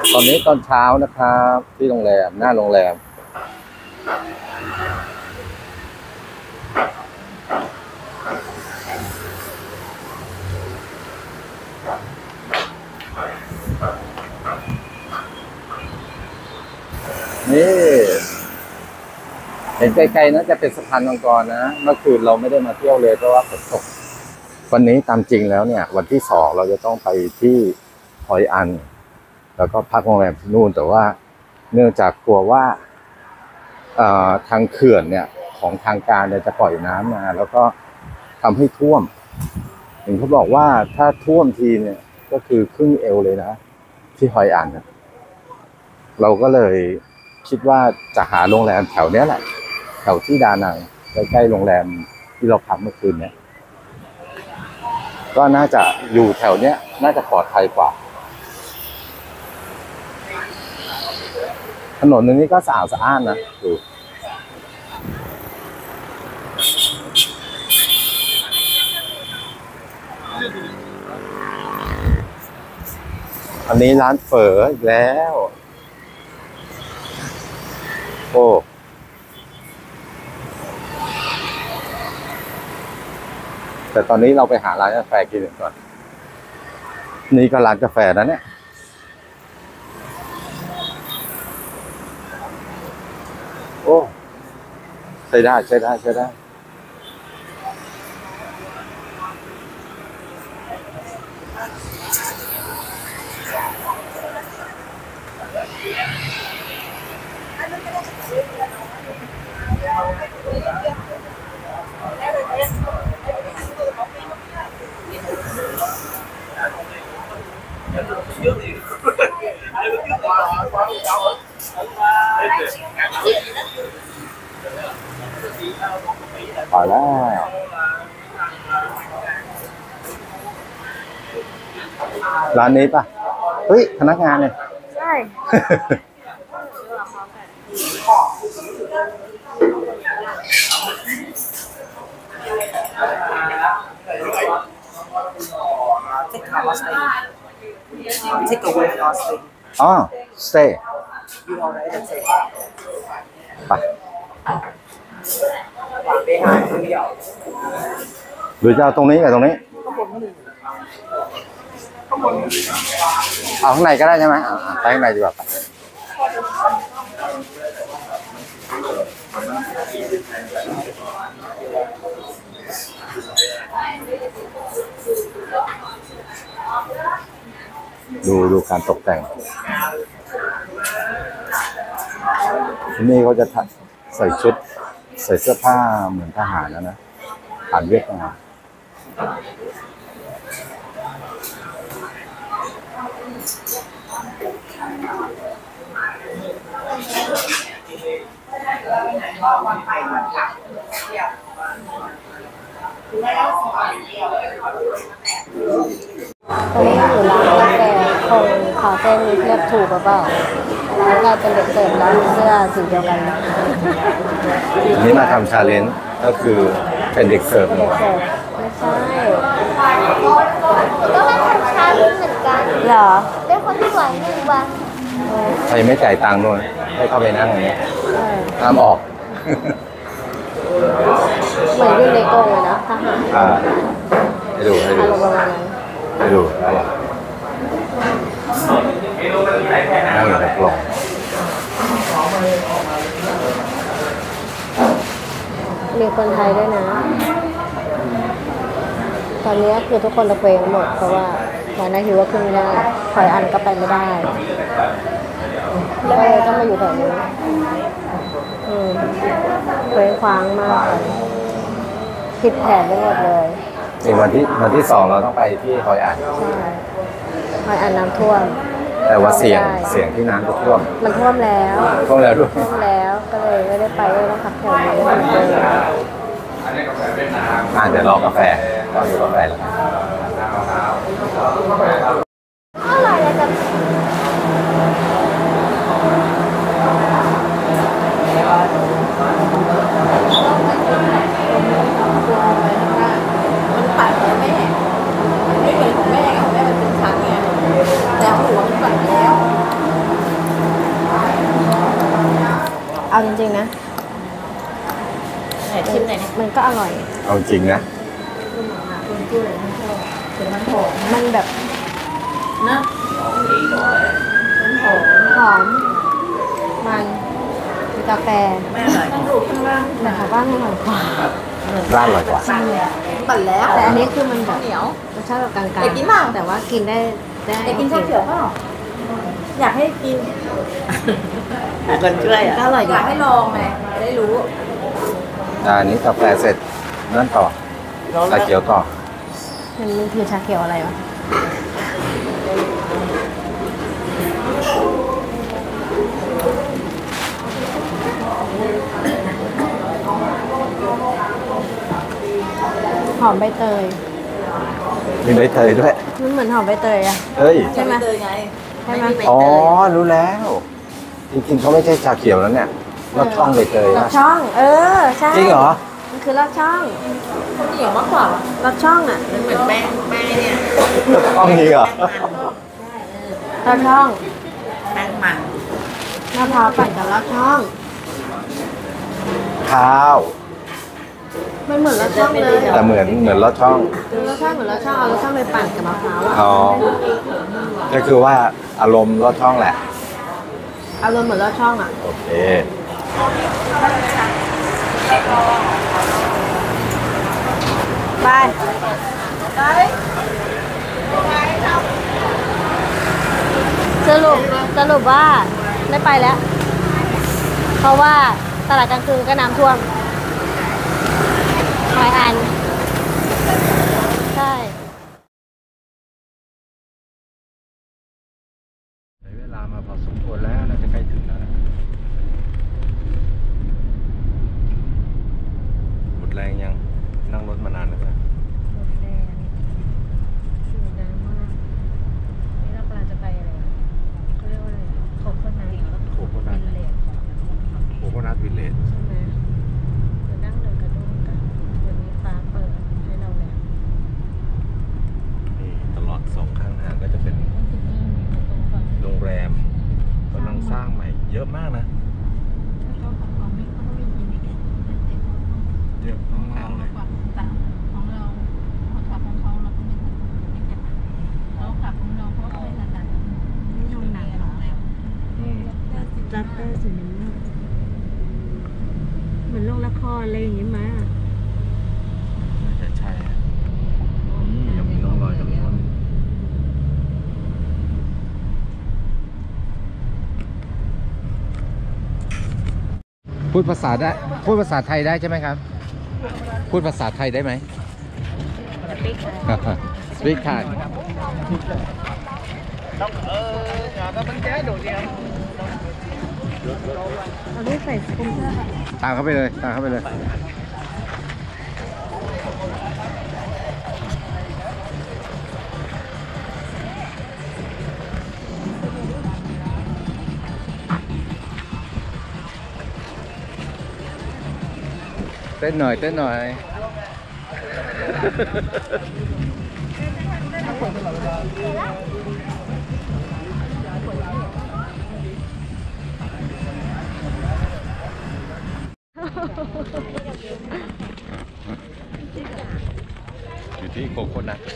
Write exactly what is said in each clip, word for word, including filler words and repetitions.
ตอนนี้ตอนเช้านะครับที่โรงแรมหน้าโรงแรมนี่เห็นไกลๆนะจะเป็นสะพานมังกรนะเมื่อคืนเราไม่ได้มาเที่ยวเลยเพราะว่าฝนตกวันนี้ตามจริงแล้วเนี่ยวันที่สองเราจะต้องไปที่ฮอยอันแล้วก็พักโรงแรมที่นู่นแต่ว่าเนื่องจากกลัวว่าทางเขื่อนเนี่ยของทางการเนี่ยจะปล่อยน้ำมาแล้วก็ทำให้ท่วมเห็นเขาบอกว่าถ้าท่วมทีเนี่ยก็คือครึ่งเอวเลยนะที่ฮอยอันเราก็เลยคิดว่าจะหาโรงแรมแถวเนี้ยแหละแถวที่ดานังใกล้ๆโรงแรมที่เราพักเมื่อคืนเนี่ยก็น่าจะอยู่แถวเนี้ยน่าจะปลอดภัยกว่าถนนตรงนี้ก็สะอาดสะอ้านนะดูอันนี้ร้านเฝออีกแล้วโอ้แต่ตอนนี้เราไปหาร้านกาแฟกินก่อนนี่ก็ร้านกาแฟนะเนี่ยโอ้ใช้ได้ใช้ได้ใช้ได้พอแล้วร้านนี้ป่ะเฮ้ยพนักงานเนี่ยใช่ Take away last thing. อ๋อ stay You already take. ไปไปหาเดียวหรือจะเอาตรงนี้กับตรงนี้เอาข้างในก็ได้ใช่ไหมอ่าไปข้างในดีกว่าดูดูการตกแต่งที่นี่เขาจะใส่ชุดใส่เสื้อผ้าเหมือนทหารนะนะทหารเวียดนามตอนนี้อยู่ร้านกาแฟคงคาเฟ่เรียกถูกหรือเปล่าแล้วกลายเป็นเด็กเสิร์ฟแล้วเสื้อสีเดียวกันอันนี้มาทำชาเลนจ์ก็คือเป็นเด็กเสิร์ฟเด็กเสิร์ฟไม่ใช่ก็มาทำชาเลนจ์เหมือนกันเหรอเป็นคนสวยหนึ่งวันใครไม่จ่ายตังค์ด้วยให้เข้าไปนั่งอย่างนี้ห้ามออกเหมือนอยู่ในกรงเลยนะทหารอ่าให้ดูให้ดูประมาณนั้นให้ดูนั่งอยู่ในกรงมีคนไทยด้วยนะตอนนี้คือทุกคนตะเวงหมดเพราะว่าตอนนั้นคิดว่าขึ้นไม่ได้ถอยอันก็ไปไม่ได้ก็เลยต้องมาอยู่แถวนี้อืมเคว้งคว้างมากผิดแผนไปหมดเลยในวันที่วันที่สองเราต้องไปที่ฮอยอันใช่ฮอยอันน้ำท่วมแต่ว่าเสียงเสียงที่น้ำก็ท่วมมันท่วมแล้วท่วมแล้วด้วยท่วมแล้วก็เลยไม่ได้ไปเลยต้องพักแถวนี้อ่าเดี๋ยวรอกาแฟรออยู่กาแฟแล้วอะไรอะจ๊ะมันปัดของแม่ไม่เหมือนของแม่ของแม่มันเป็นชั้นไงแต่หัวมันปัดแล้วมันก็อร่อยเอาจริงนะมันแบบนะหอม มันมีกาแฟไม่อร่อยถูกข้างล่างแต่ของบ้านอร่อยกว่าร้านอร่อยกว่าสั่งปั่นแล้วแต่อันนี้คือมันแบบเหนียวรสชาติแบบกลางอยากกินเปล่าๆแต่ว่ากินได้ได้อยากกินโอชาเคเขียวเปล่าอยากให้กินหาคนช่วยอ่ะก็อร่อยอดียากให้ลองไงจะได้รู้อ่าอันนี้กาแฟเสร็จนั่นต่อชาเขียวต่อมันมันคือชาเขียวอะไรวะหอมใบเตยมีใบเตยด้วยมันเหมือนหอมใบเตยอะเฮ้ยใช่ไหมเตยไงใช่ไหมใบอ๋อเตยรู้แล้ว จริงๆเขาไม่ใช่ชาเขียวแล้วเนี่ยรสช่องใบเตยลอนะดช่อง เออ ใช่จริงเหรอมันคือลอดช่องเหนียวมากกว่าลอดช่องอ่ะมันเหมือนแป้งแป้งเนี่ยรสช่องนี้เหรอลอดช่องแป้งมันมะพร้าวปั่นกับลอดช่องข้าวมันเหมือนลอดช่องเลยแต่เหมือนเหมือนรสช่องรสชาติเหมือนลอดช่องเอาลอดช่องไปปั่นกับมะพร้าวอ่ะอ๋อ ก็คือว่าอารมณ์รสช่องแหละอารมณ์เหมือนลอดช่องอ่ะโอเคไปไปสรุปสรุปว่าไม่ไปแล้ว เพราะว่าตลาดกลางคืนก็น้ำท่วมหอยอัน ใช่ใช้เวลามาพอสมควรแล้วน่าจะใกล้ถึงแล้วนะหมดแรงยังนั่งรถมานานแล้วป่ะหมดแรงเสียดายมากนี่เรากำลังจะไปอะไรเขาเรียกว่าอะไรโคโคนัทโคโคนัทวิลเลจโคโคนัทวิลเลจใช่ไหมจะนั่งเดินกระดุมกันวันนี้ฟ้าเปิดให้เราแล้วนี่ตลอดสองข้างทางก็จะเป็นโรงแรมกำลังสร้างใหม่ เยอะมากนะ เยอะมากเลยของเราเขาขับของเขาเราก็ไม่ทันไม่ทันเราขับของเราเพราะเขาไม่ทันดันไม่ลงหนักหรอกแล้วอืมจัตเตอร์สีน้ำเงินเหมือนโรงละครอะไรอย่างงี้ไหมน่าจะใช่อะนี่ยังมีร่องรอยตรงนี้นพูดภาษาได้ พูดภาษาไทยได้ใช่ไหมครับ พูดภาษาไทยได้ไหม Speak Thai เราได้ใส่คลุมเสื้อตามเข้าไปเลย ตามเข้าไปเลย เต้นหน่อย เต้นหน่อย อยู่ที่โคโคนัท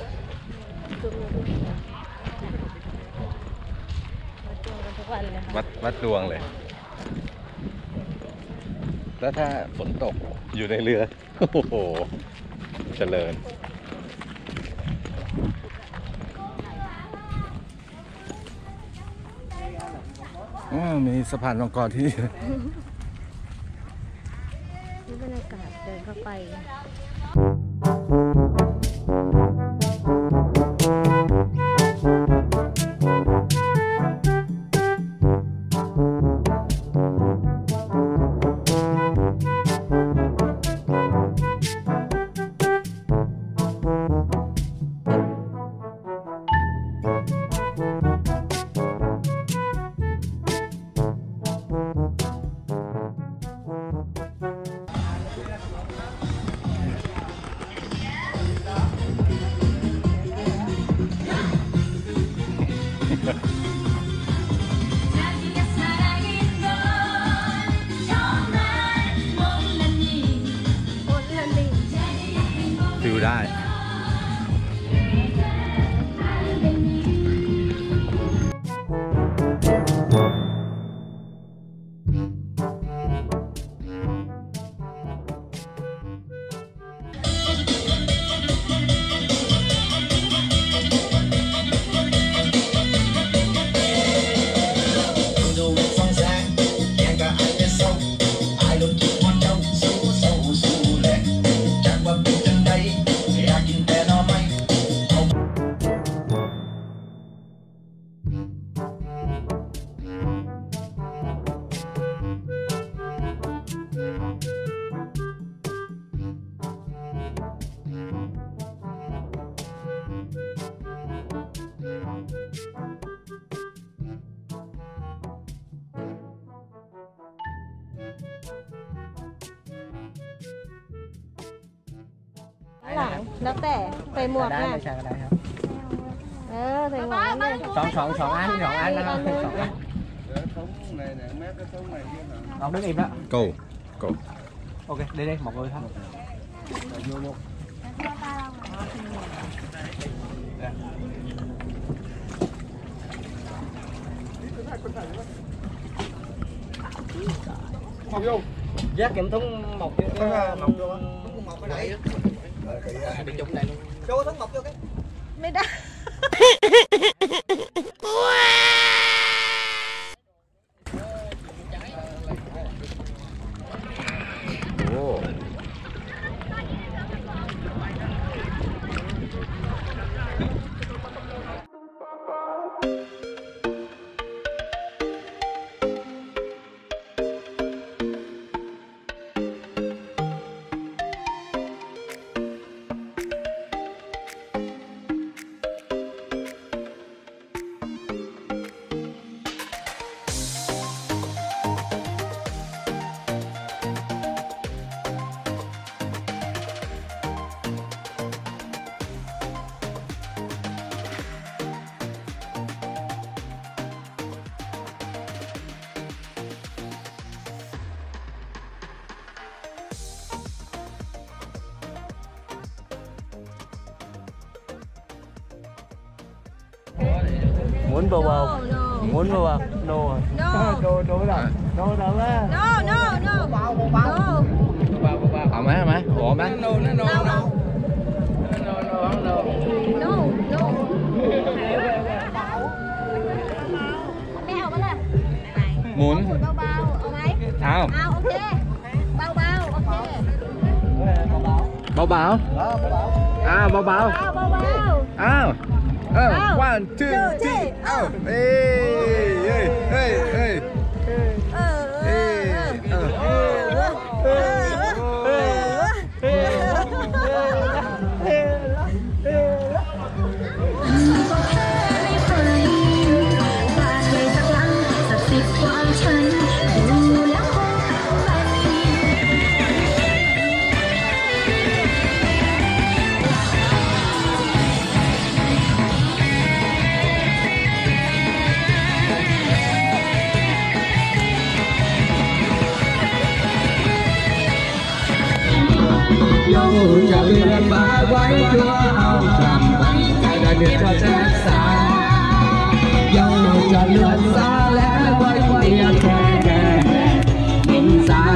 ทุกวันเลยค่ะวัดวัดดวงเลย แล้วถ้าฝนตกอยู่ในเรือ โอ้โหเจริญ อ๋อมีสะพานมังกรที่นี่บรรยากาศเดินเข้าไปฟิลได้หลังแล้วแต่ใส่หมวกได้น่ะไม่ใช่ก็ได้ครับเออใส่หมวกนั่นเลยสองสองสองอันสองอันนะครับสองอันเอาđứng im đó go go ok đây đây một người thôi vô vô giác kiểm thúng một cái mọc vô một cái này bị trúng này luôn cho thúng mọc vô cái ไม่ได้โอ้ muốn vào vào muốn vào vào đồ no đồ đồ rồi đồ đâu á no no no vào vào vào vào vào เอาไหมเอาไหมหอมไหม no no no no no no no no ไม่เอาปะล่ะหมุนเบาๆเอาไหมเอาเอาโอเคเบาๆโอเคเบาเบาอ้าวเบาเบาเอาเบาๆอ้าวเอออ้าว one two two three three อ้าวเอ้ยเฮ้ยเฮ้ยเฮ้ยเออเอเอ้อยเออเออเออย่าลืมมาไว้ตัวเอาจำไว้ใจได้เดือดจะรักษาอย่าจะเลือนซาและไว้เตียแค่กินซา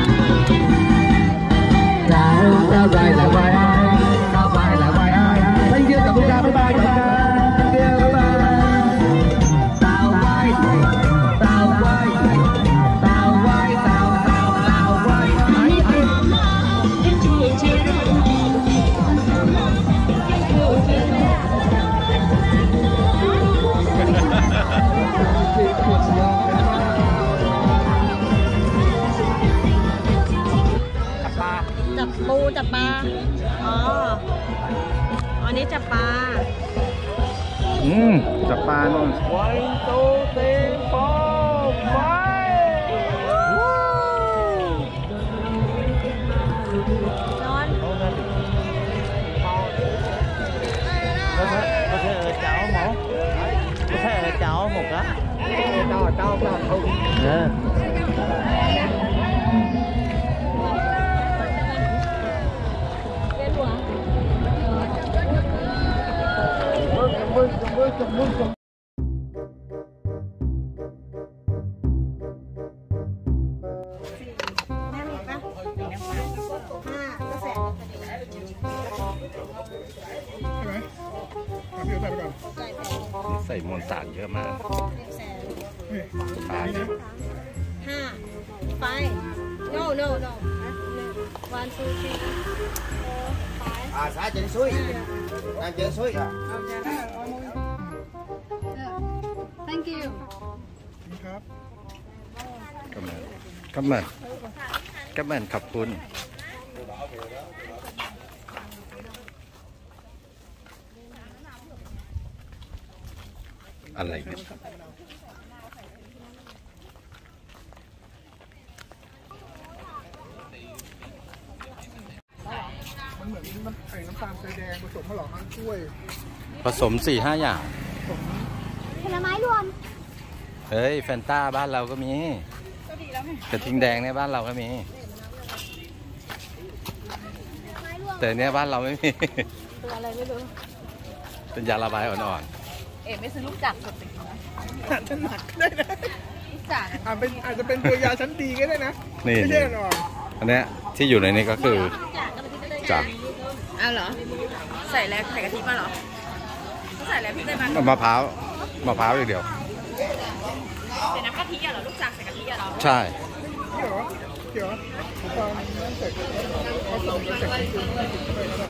เราเราไปละไปเราไปละไปไปเที่ยวกับพวกเราไปไปกันเที่ยวไปตาวไว้ตาวไว้ตาวไว้ตาวตาวตาวไว้ไอ้ไอ้จับปูจับปลาอ๋ออันนี้จับปลาอืมจับปลาโน่น one two three four five นอน có thể có thể ở chảo một có thể ở chảo một á to to to không nè เวียนหัวแม่มีปะห้าก็แสนใช่ไหมเอาพี่เอาใส่ไปก่อนจ่ายแพงใส่มวลสารเยอะมากแสนเฮ้ยตายนี่นะห้าไฟ no no no one two three four five À, xã trên suối. Đang trên suối. thank you นี่ครับก็เหมือนก็เหมือนก็เหมือนขอบคุณ อะไรเนี่ยมันเหมือนน้ำไอ้น้ำตาลทรายแดงผสมมะหล่อมันกล้วยผสมสี่ห้าอย่างผลไม้รวมเฮ้ย แฟนต้าบ้านเราก็มีกระทิงแดงในบ้านเราก็มี แต่เนี้ยบ้านเราไม่มีตัวอะไรไม่รู้เป็นยาระบายอ่อนเอ๋ไม่ซื้อลูกจักรสดไปกินนะอาจจะหนักก็ได้นะลูกจักรอาจเป็นอาจจะเป็นตัวยาชั้นดีก็ได้นะๆนี่ไม่ใช่อ่อนอันเนี้ยที่อยู่ในนี้ก็คือจากอ้าวเหรอ ใส่แล้วใส่กะทิมาเหรอใส่แล้วพี่ได้มามะพร้าวมะพร้าวอย่างเดียวใส่น้ำกะทิอะเหรอลูกจักรใส่กะทิอะเหรอใช่ๆนี่เหรอเดี๋ยวตอนนั้นเสร็จผสมกันเสร็จจริงๆไม่ติดเลยก็ได้